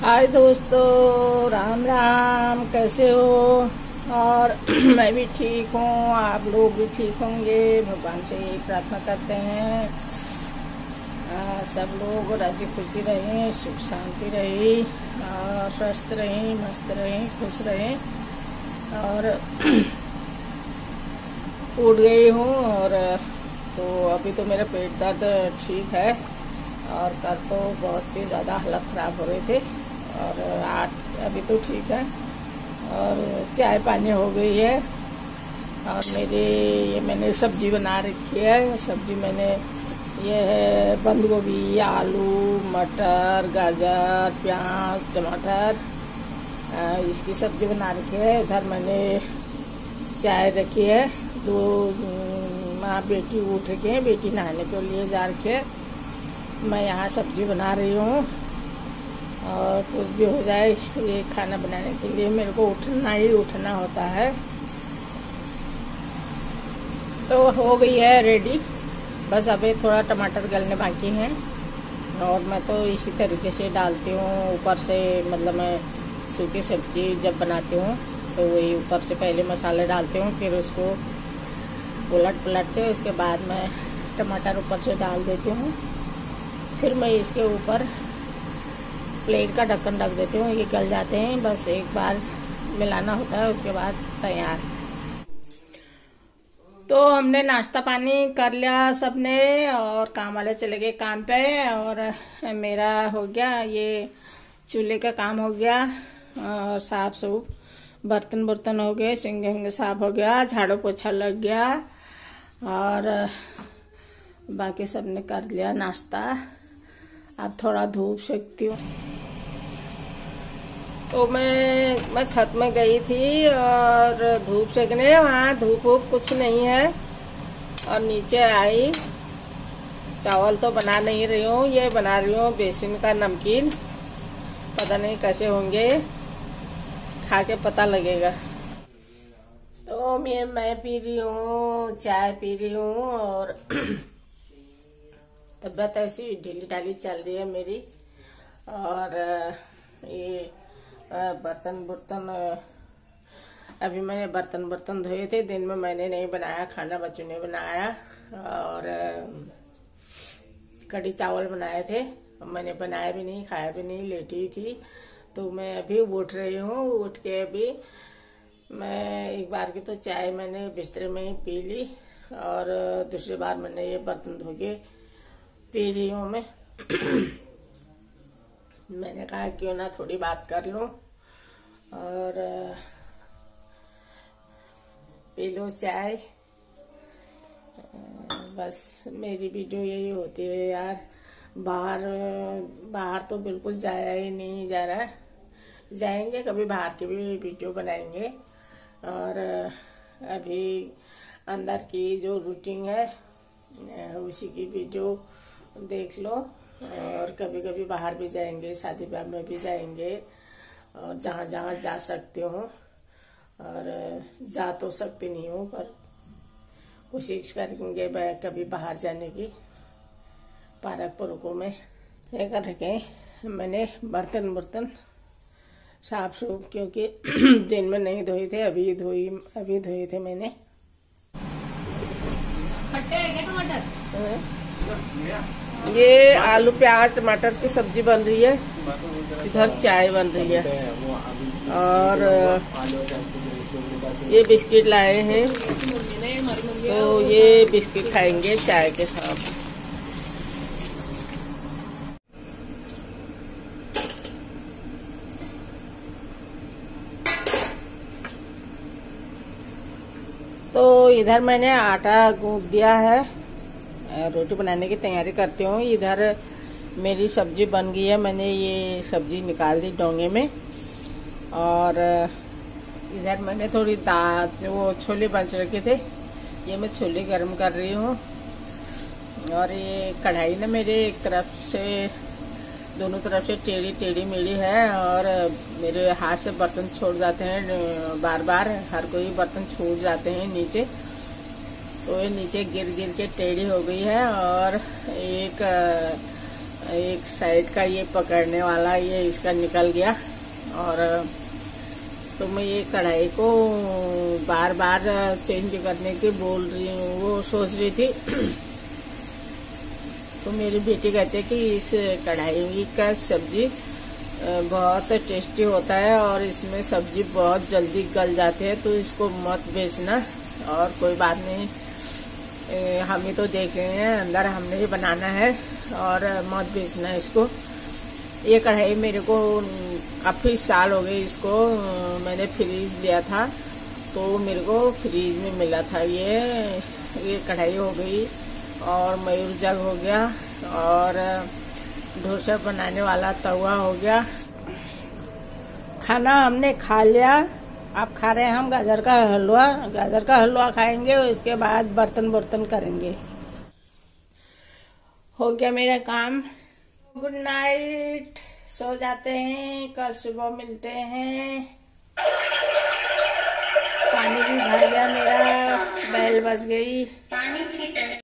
हाय दोस्तों, राम राम। कैसे हो? और मैं भी ठीक हूँ, आप लोग भी ठीक होंगे। भगवान से यही प्रार्थना करते हैं सब लोग राजी खुशी रहें, सुख शांति रहे, और स्वस्थ रहें, मस्त रहें, खुश रहें। और उठ गई हूँ और तो अभी तो मेरा पेट दर्द ठीक है, और कल तो बहुत ही ज़्यादा हालत ख़राब हो रही थी, और आज अभी तो ठीक है। और चाय पानी हो गई है। और मैंने सब्जी बना रखी है। सब्जी मैंने ये है बंद गोभी, आलू, मटर, गाजर, प्याज, टमाटर, इसकी सब्जी बना रखी है। इधर मैंने चाय रखी है। दो माँ बेटी उठ रखे हैं, बेटी नहाने के लिए जा रखी है। मैं यहाँ सब्जी बना रही हूँ, और कुछ भी हो जाए ये खाना बनाने के लिए मेरे को उठना होता है। तो हो गई है रेडी, बस अभी थोड़ा टमाटर गलने बाकी हैं। और मैं तो इसी तरीके से डालती हूँ ऊपर से, मतलब मैं सूखी सब्जी जब बनाती हूँ तो वही ऊपर से पहले मसाले डालती हूँ, फिर उसको उलट के उसके बाद मैं टमाटर ऊपर से डाल देती हूँ। फिर मैं इसके ऊपर प्लेट का ढक्कन रख देती हूँ, ये गल जाते हैं। बस एक बार मिलाना होता है, उसके बाद तैयार। तो हमने नाश्ता पानी कर लिया सबने, और काम वाले चले गए काम पे, और मेरा हो गया ये चूल्हे का काम हो गया, और साफ सूफ बर्तन हो गए, सिंग साफ हो गया, झाड़ू पोछा लग गया, और बाकी सबने कर लिया नाश्ता। अब थोड़ा धूप सेकती हूँ। तो मैं छत में गई थी और धूप सेकने, वहाँ धूप कुछ नहीं है। और नीचे आई, चावल तो बना नहीं रही हूँ, ये बना रही हूँ बेसन का नमकीन। पता नहीं कैसे होंगे, खा के पता लगेगा। तो मैं पी रही हूँ, चाय पी रही हूँ, और तबीयत ऐसी ढीली ढाली चल रही है मेरी। और ये बर्तन अभी मैंने बर्तन धोए थे। दिन में मैंने नहीं बनाया खाना, बच्चों ने बनाया। और कढ़ी चावल बनाए थे, मैंने बनाया भी नहीं, खाया भी नहीं, लेटी थी। तो मैं अभी उठ रही हूँ। उठ के अभी मैं एक बार की तो चाय मैंने बिस्तर में ही पी ली, और दूसरी बार मैंने ये बर्तन धो के पी रही हूँ मैं। मैंने कहा क्यों ना थोड़ी बात कर लूं, और पी लो चाय। बस मेरी वीडियो यही होती है यार। बाहर तो बिल्कुल जाया ही नहीं जा रहा है। जाएंगे कभी, बाहर की भी वीडियो बनाएंगे। और अभी अंदर की जो रूटीन है उसी की वीडियो देख लो। और कभी कभी बाहर भी जाएंगे, शादी ब्याह में भी जाएंगे, और जहाँ जहाँ जा सकते हो। और जा तो सकती नहीं हूँ, पर कोशिश करेंगे कभी बाहर जाने की। पार्क पुरकों में लेकर रखे मैंने बर्तन साफ सूफ, क्योंकि दिन में नहीं धोए थे, अभी धोए थे मैंने। खट्टे है क्या टमाटर? ये आलू प्याज टमाटर की सब्जी बन रही है, इधर चाय बन रही है। और ये बिस्किट लाए हैं, तो ये बिस्किट खाएंगे चाय के साथ। तो इधर मैंने आटा गूंथ दिया है, रोटी बनाने की तैयारी करती हूँ। इधर मेरी सब्जी बन गई है, मैंने ये सब्जी निकाल दी डोंगे में। और इधर मैंने थोड़ी दाल, वो छोले बच रखे थे, ये मैं छोले गर्म कर रही हूँ। और ये कढ़ाई ना मेरे एक तरफ से, दोनों तरफ से टेढ़ी मेढ़ी है, और मेरे हाथ से बर्तन छोड़ जाते हैं बार बार। हर कोई बर्तन छूट जाते हैं नीचे, तो ये नीचे गिर के टेढ़ी हो गई है। और एक एक साइड का ये पकड़ने वाला ये इसका निकल गया। और तो मैं ये कढ़ाई को बार बार चेंज करने की बोल रही हूँ, वो सोच रही थी। तो मेरी बेटी कहती है कि इस कढ़ाई का सब्जी बहुत टेस्टी होता है और इसमें सब्जी बहुत जल्दी गल जाती है, तो इसको मत बेचना। और कोई बात नहीं, हम ही तो देख रहे हैं, अंदर हमने ही बनाना है और मत बेचना इसको। ये कढ़ाई मेरे को काफी साल हो गए, इसको मैंने फ्रीज लिया था तो मेरे को फ्रीज में मिला था। ये कढ़ाई हो गई और मयूर जग हो गया और डोसा बनाने वाला तवा हो गया। खाना हमने खा लिया, आप खा रहे हैं हम गाजर का हलवा। गाजर का हलवा खाएंगे और इसके बाद बर्तन करेंगे। हो गया मेरा काम। गुड नाइट, सो जाते हैं, कल सुबह मिलते हैं। पानी भी भर गया मेरा, बेल बज गई।